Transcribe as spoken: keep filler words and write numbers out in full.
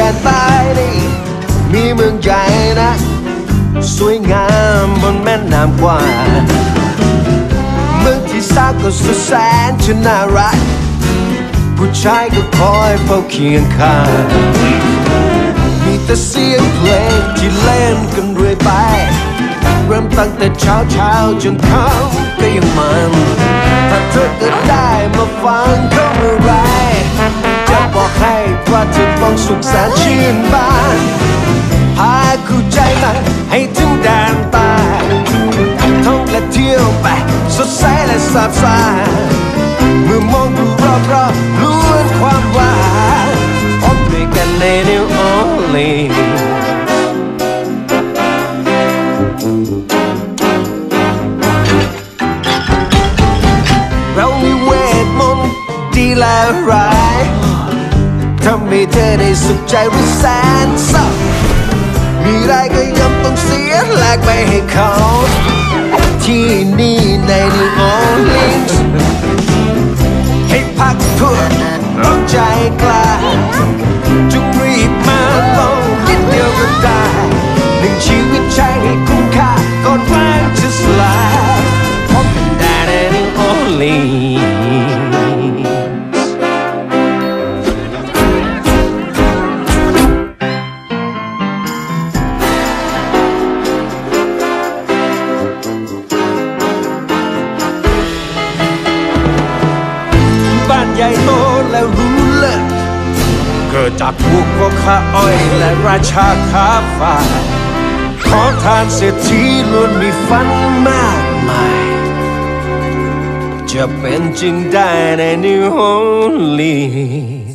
นใต้นี่มีเมืองใหญ่นะสวยงามบนแม่น้ำกว้างเมืองที่สร้างก็สุดแสนจะน่ารักผู้ชายก็คอยเฝ้าเคียงข้างมีแต่เสียงเพลงที่เล่นกันเรื่อยไปเริ่มตั้งแต่เช้าเช้าจนค่ำก็ยังมันถ้าเธอก็ได้มาฟังเขาเมื่อไรจะบอกให้ว่าเธอต้องสุขแสนชื่นบานพาคู่ใจมาให้ถึงแดนใต้ท่องและเที่ยวไปสดใสและสาบซ่านเมื่อมองดูรอบๆล้วนความหวานพบด้วยกันใน New Orleansเรามีเวทมนต์ดีและร้ายทำให้เธอได้สุขใจหรือแสนเศร้ามีอะไรก็ย่อมต้องเสียแลกไปให้เขาที่นี่ใน New Orleans ให้พักเพื่อต้องใจกล้าจงรีบมาลองนิดเดียวก็ได้หนึ่งชีวิตใช้ให้คุ้มค่าก่อนวันจะสลายพบกันได้ใน New Orleansบ้านใหญ่โตและรู้เลิศเกิดจากพวกพ่อค้าอ้อยและราชาค้าฝ่ายขอทานเศรษฐีล้วนมีฝันมากมายจะเป็นจริงได้ใน New Orleans